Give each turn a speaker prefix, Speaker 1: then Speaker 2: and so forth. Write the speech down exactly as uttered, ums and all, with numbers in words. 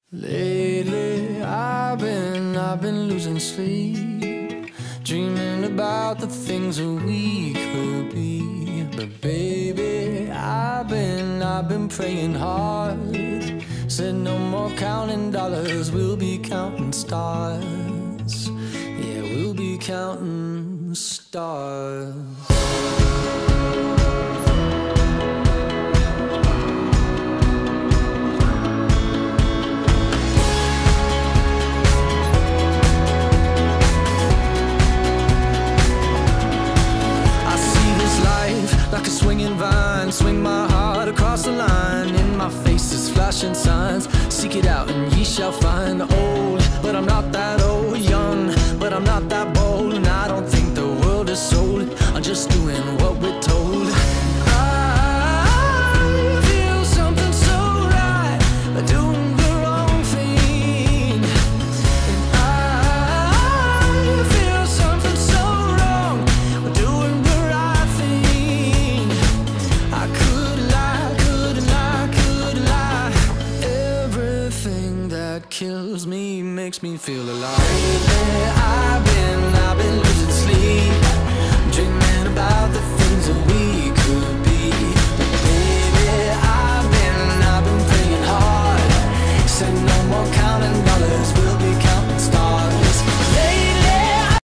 Speaker 1: Lately, I've been, I've been losing sleep, dreaming about the things that we could be. But baby, I've been, I've been praying hard. Said no more counting dollars, we'll be counting stars. Yeah, we'll be counting stars. Like a swinging vine, swing my heart across the line. In my face is flashing signs. Seek it out and ye shall find. Old, but I'm not that old. Young, but I'm not that bold. And I don't think the world is sold. I'm just doing what we're told. I feel something so right, doing the wrong thing. And I feel something so wrong, doing the right thing. I could lie, could lie, could lie. Everything that kills me makes me feel alive. Lately, I've been, I've been losing sleep, dreaming about the